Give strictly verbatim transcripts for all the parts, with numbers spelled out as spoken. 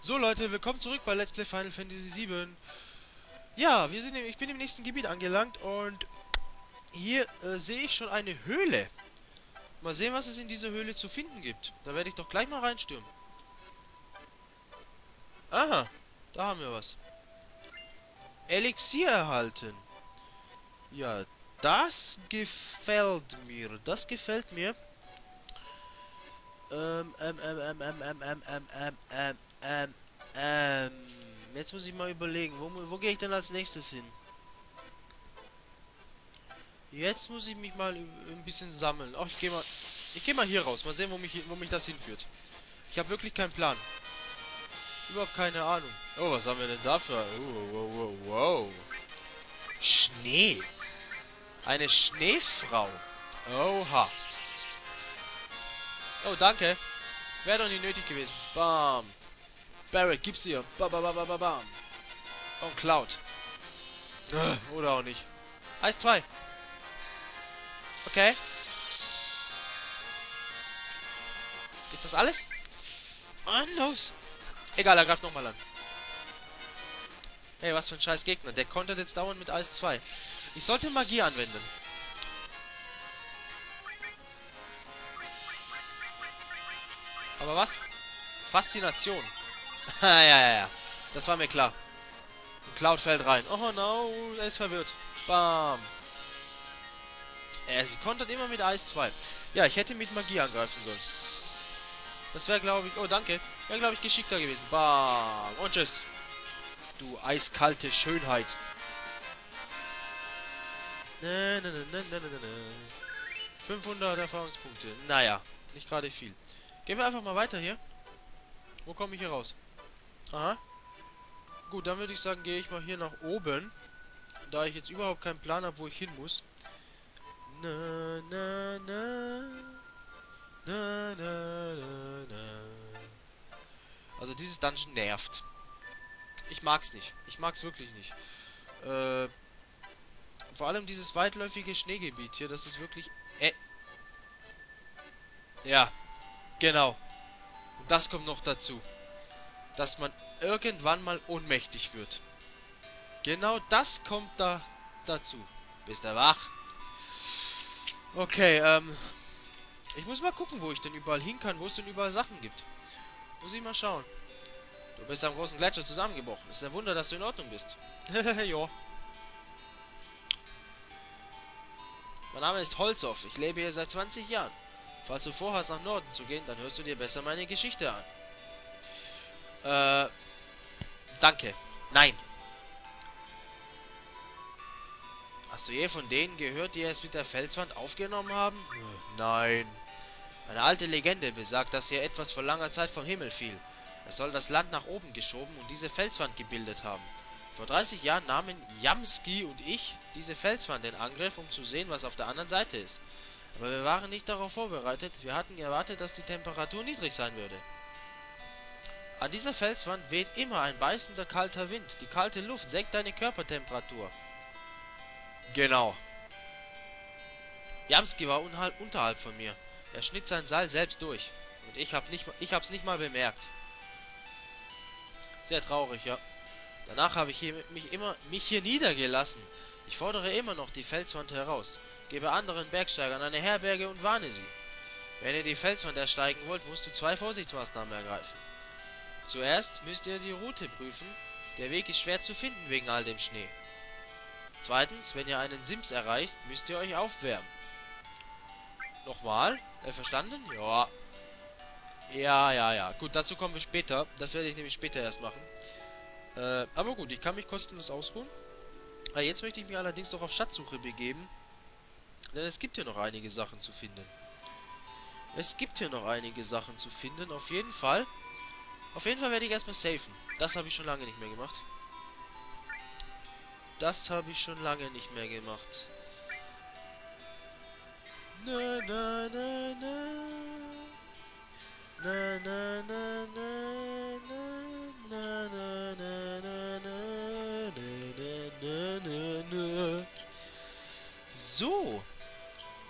So Leute, willkommen zurück bei Let's Play Final Fantasy sieben. Ja, wir sind im, ich bin im nächsten Gebiet angelangt und hier äh, sehe ich schon eine Höhle. Mal sehen, was es in dieser Höhle zu finden gibt. Da werde ich doch gleich mal reinstürmen. Aha, da haben wir was. Elixier erhalten. Ja, das gefällt mir. Das gefällt mir. Ähm, ähm, ähm, ähm, ähm, ähm, ähm, ähm, ähm, ähm, ähm, ähm. Jetzt muss ich mal überlegen, wo, wo gehe ich denn als nächstes hin? Jetzt muss ich mich mal ein bisschen sammeln. Ach, ich gehe mal. Ich gehe mal hier raus. Mal sehen, wo mich, wo mich das hinführt. Ich habe wirklich keinen Plan. Überhaupt keine Ahnung. Oh, was haben wir denn dafür? Oh, wow, wow, wow. Schnee. Eine Schneefrau. Oha. Oh, danke. Wäre doch nicht nötig gewesen. Bam. Barrett, gib's ihr. Bam, bam, bam, bam, bam. Und Cloud. Oder auch nicht. Eis zwei. Okay. Ist das alles? Mann, los. Egal, er greift nochmal an. Hey, was für ein scheiß Gegner. Der kontert jetzt dauernd mit Eis zwei. Ich sollte Magie anwenden. Aber was? Faszination. ja, ja, ja. Das war mir klar. Und Cloud fällt rein. Oh no, er ist verwirrt. Bam. Er kontert immer mit Eis zwei. Ja, ich hätte mit Magie angreifen sollen. Das wäre, glaube ich... Oh, danke. Wäre, glaube ich, geschickter gewesen. Bam. Und tschüss. Du eiskalte Schönheit. Na, na, na, na, na, na, na. fünfhundert Erfahrungspunkte. Naja, nicht gerade viel. Gehen wir einfach mal weiter hier. Wo komme ich hier raus? Aha. Gut, dann würde ich sagen, gehe ich mal hier nach oben. Da ich jetzt überhaupt keinen Plan habe, wo ich hin muss. Na, na, na. Na, na, na, na. Also dieses Dungeon nervt. Ich mag's nicht. Ich mag's wirklich nicht. Äh, vor allem dieses weitläufige Schneegebiet hier, das ist wirklich... Äh. Ja, genau. Und das kommt noch dazu. Dass man irgendwann mal ohnmächtig wird. Genau das kommt da dazu. Bist du wach? Okay, ähm... ich muss mal gucken, wo ich denn überall hin kann, wo es denn überall Sachen gibt. Muss ich mal schauen. Du bist am großen Gletscher zusammengebrochen. Ist ein Wunder, dass du in Ordnung bist. Jo. Mein Name ist Holzow. Ich lebe hier seit zwanzig Jahren. Falls du vorhast, nach Norden zu gehen, dann hörst du dir besser meine Geschichte an. Äh, danke. Nein. Hast du je von denen gehört, die es mit der Felswand aufgenommen haben? Nein. Eine alte Legende besagt, dass hier etwas vor langer Zeit vom Himmel fiel. Es soll das Land nach oben geschoben und diese Felswand gebildet haben. Vor dreißig Jahren nahmen Jamski und ich diese Felswand in Angriff, um zu sehen, was auf der anderen Seite ist. Aber wir waren nicht darauf vorbereitet. Wir hatten erwartet, dass die Temperatur niedrig sein würde. An dieser Felswand weht immer ein beißender kalter Wind. Die kalte Luft senkt deine Körpertemperatur. Genau. Jamski war unterhalb von mir. Er schnitt sein Seil selbst durch. Und ich hab nicht, ich hab's nicht mal bemerkt. Sehr traurig, ja. Danach habe ich hier, mich immer mich hier niedergelassen. Ich fordere immer noch die Felswand heraus. Gebe anderen Bergsteigern eine Herberge und warne sie. Wenn ihr die Felswand ersteigen wollt, musst du zwei Vorsichtsmaßnahmen ergreifen. Zuerst müsst ihr die Route prüfen. Der Weg ist schwer zu finden wegen all dem Schnee. Zweitens, wenn ihr einen Sims erreicht, müsst ihr euch aufwärmen. Nochmal? Äh, verstanden? Ja. Ja, ja, ja. Gut, dazu kommen wir später. Das werde ich nämlich später erst machen. Äh, aber gut, ich kann mich kostenlos ausruhen. Ah, jetzt möchte ich mich allerdings doch auf Schatzsuche begeben. Denn es gibt hier noch einige Sachen zu finden. Es gibt hier noch einige Sachen zu finden, auf jeden Fall. Auf jeden Fall werde ich erstmal safen. Das habe ich schon lange nicht mehr gemacht. Das habe ich schon lange nicht mehr gemacht. Na, na, na, na. Na, na, na, na, na, na, na, na, na, na, na, na. So.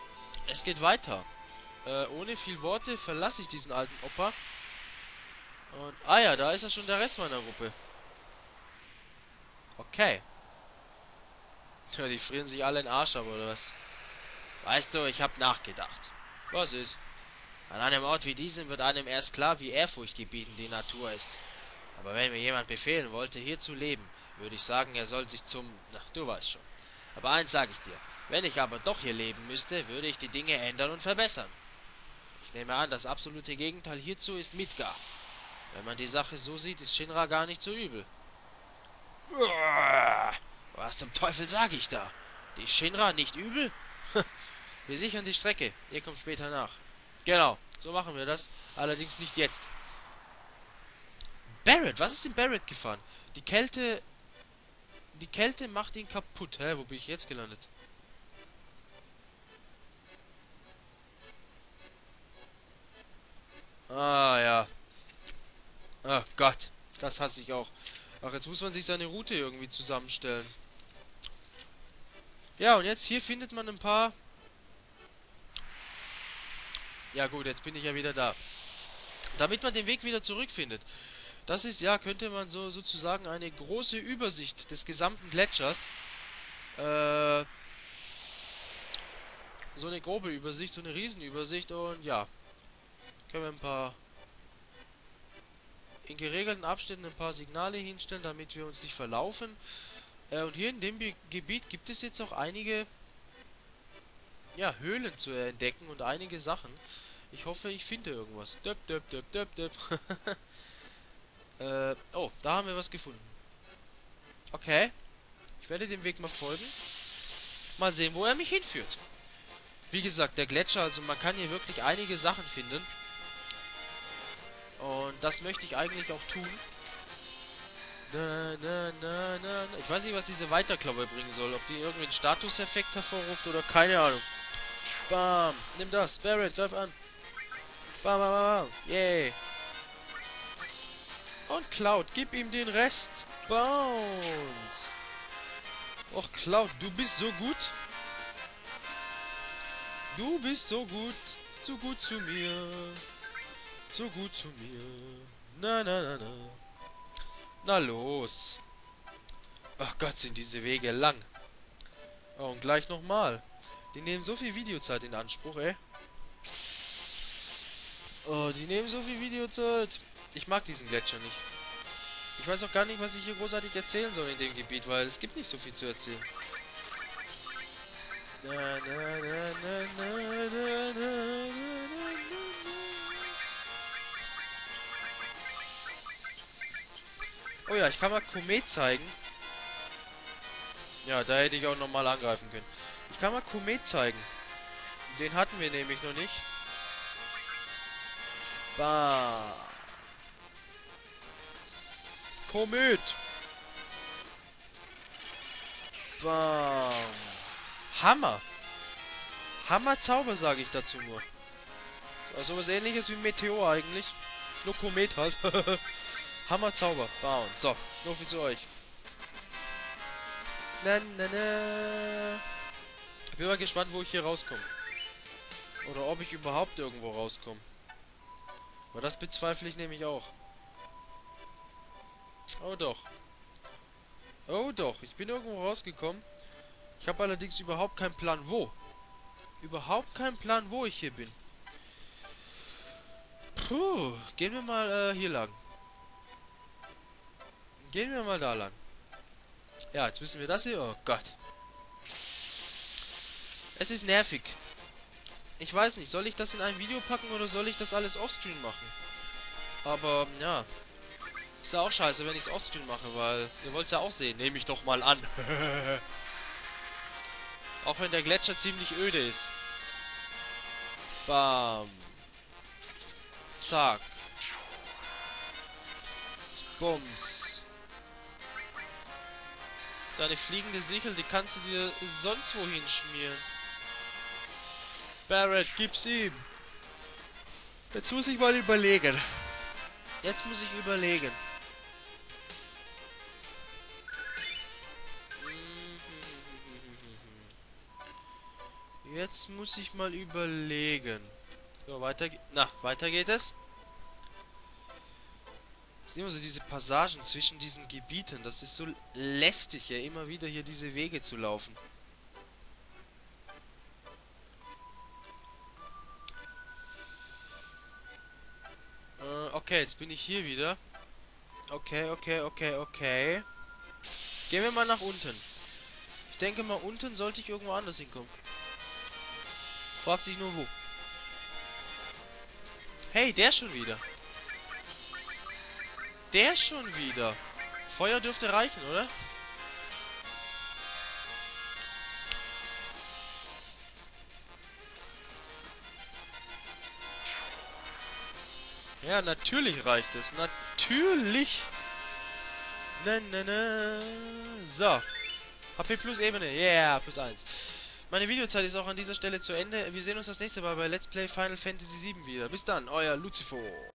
Es geht weiter. Äh, ohne viel Worte verlasse ich diesen alten Opa. Und, ah ja, da ist ja schon der Rest meiner Gruppe. Okay. Ja, die frieren sich alle in den Arsch ab, oder was? Weißt du, ich hab nachgedacht. Was ist? An einem Ort wie diesem wird einem erst klar, wie ehrfurchtgebietend die Natur ist. Aber wenn mir jemand befehlen wollte, hier zu leben, würde ich sagen, er soll sich zum... Na, du weißt schon. Aber eins sage ich dir. Wenn ich aber doch hier leben müsste, würde ich die Dinge ändern und verbessern. Ich nehme an, das absolute Gegenteil hierzu ist Midgar. Wenn man die Sache so sieht, ist Shinra gar nicht so übel. Was zum Teufel sage ich da? Die Shinra nicht übel? Wir sichern die Strecke. Ihr kommt später nach. Genau, so machen wir das. Allerdings nicht jetzt. Barret, was ist denn Barret gefahren? Die Kälte... Die Kälte macht ihn kaputt. Hä, wo bin ich jetzt gelandet? Ah, ja. Oh Gott, das hasse ich auch. Ach, jetzt muss man sich seine Route irgendwie zusammenstellen. Ja, und jetzt hier findet man ein paar... Ja gut, jetzt bin ich ja wieder da. Damit man den Weg wieder zurückfindet. Das ist, ja, könnte man so sozusagen eine große Übersicht des gesamten Gletschers. Äh, so eine grobe Übersicht, so eine Riesenübersicht und ja. Können wir ein paar... in geregelten Abständen ein paar Signale hinstellen, damit wir uns nicht verlaufen. Äh, und hier in dem Be Gebiet gibt es jetzt auch einige... ja, Höhlen zu entdecken und einige Sachen. Ich hoffe, ich finde irgendwas. Döp, döp, döp, döp, döp. äh, oh, da haben wir was gefunden. Okay. Ich werde dem Weg mal folgen. Mal sehen, wo er mich hinführt. Wie gesagt, der Gletscher, also man kann hier wirklich einige Sachen finden. Und das möchte ich eigentlich auch tun. Na, na, na, na, na. Ich weiß nicht, was diese Weiterklaue bringen soll. Ob die irgendwie einen Statuseffekt hervorruft oder keine Ahnung. Bam. Nimm das. Barret, greif an. Bam, bam, bam, bam. Yay. Und Cloud, gib ihm den Rest. Bounce. Och, Cloud, du bist so gut. Du bist so gut. So gut zu mir. So gut zu mir. Na, na, na, na. Na los. Ach Gott, sind diese Wege lang. Oh, und gleich nochmal. Die nehmen so viel Videozeit in Anspruch, ey. Oh, die nehmen so viel Videozeit. Ich mag diesen Gletscher nicht. Ich weiß auch gar nicht, was ich hier großartig erzählen soll in dem Gebiet, weil es gibt nicht so viel zu erzählen. Na, na, na, na, na, na, na, na. Oh ja, ich kann mal Komet zeigen. Ja, da hätte ich auch nochmal angreifen können. Ich kann mal Komet zeigen. Den hatten wir nämlich noch nicht. Bam. Komet. Bam. Hammer. Hammer Zauber, sage ich dazu nur. Also was ähnliches wie Meteor eigentlich. Nur Komet halt. Hammer Zauber. Bam. So, nur für zu euch. Na, na, na. Ich bin mal gespannt, wo ich hier rauskomme. Oder ob ich überhaupt irgendwo rauskomme. Aber das bezweifle ich nämlich auch. Oh doch. Oh doch, ich bin irgendwo rausgekommen. Ich habe allerdings überhaupt keinen Plan, wo. Überhaupt keinen Plan, wo ich hier bin. Puh, gehen wir mal äh, hier lang. Gehen wir mal da lang. Ja, jetzt müssen wir das hier... Oh Gott. Es ist nervig. Ich weiß nicht, soll ich das in ein Video packen oder soll ich das alles offscreen machen? Aber, ja. Ist ja auch scheiße, wenn ich es offscreen mache, weil ihr wollt es ja auch sehen. Nehme ich doch mal an. Auch wenn der Gletscher ziemlich öde ist. Bam. Zack. Bums. Deine fliegende Sichel, die kannst du dir sonst wohin schmieren. Barret, gib's ihm. Jetzt muss ich mal überlegen. Jetzt muss ich überlegen. Jetzt muss ich mal überlegen. So, weiter, na, weiter geht es. sind immer so diese Passagen zwischen diesen Gebieten. Das ist so lästig, ja, immer wieder hier diese Wege zu laufen. Äh, okay, jetzt bin ich hier wieder. Okay, okay, okay, okay. Gehen wir mal nach unten. Ich denke mal, unten sollte ich irgendwo anders hinkommen. Fragt sich nur wo. Hey, der schon wieder. Der schon wieder. Feuer dürfte reichen, oder? Ja, natürlich reicht es. Natürlich. Na, na, na. So. H P plus Ebene. Yeah, plus eins. Meine Videozeit ist auch an dieser Stelle zu Ende. Wir sehen uns das nächste Mal bei Let's Play Final Fantasy sieben wieder. Bis dann, euer Lucifer.